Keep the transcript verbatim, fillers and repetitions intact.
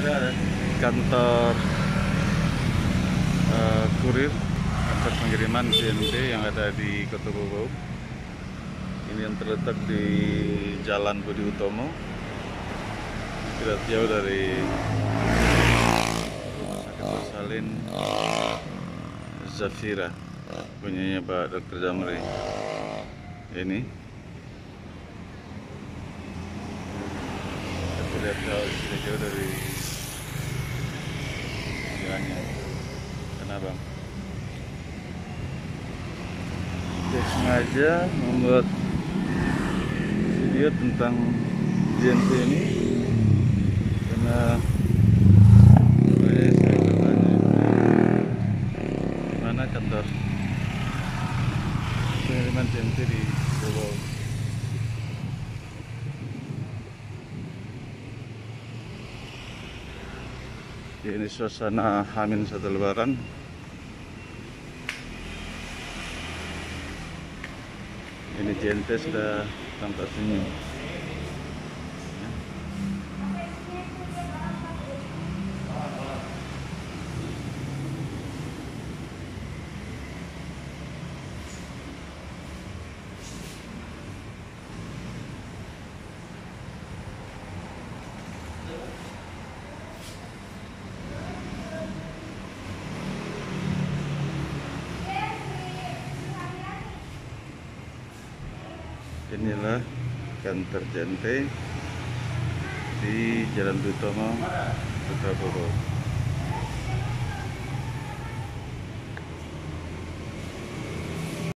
kantor uh, kurir, kantor pengiriman J N T yang ada di Kota Bobau. Ini yang terletak di Jalan Budi Utomo, tidak jauh dari Rumah Sakit Bersalin Zafira, punyanya Pak Dokter Jamri. Ini kita lihat tidak jauh dari jalannya. Kenapa? Dia sengaja membuat video tentang J N T ini karena saya sering bertanya di mana kantor pengiriman J N T di Bobau. Ini suasana Hamin satu Lebaran. Ini J N T sudah tampak senyum. Inilah kantor J N T di Jalan Budi Utomo, Kota Bobau.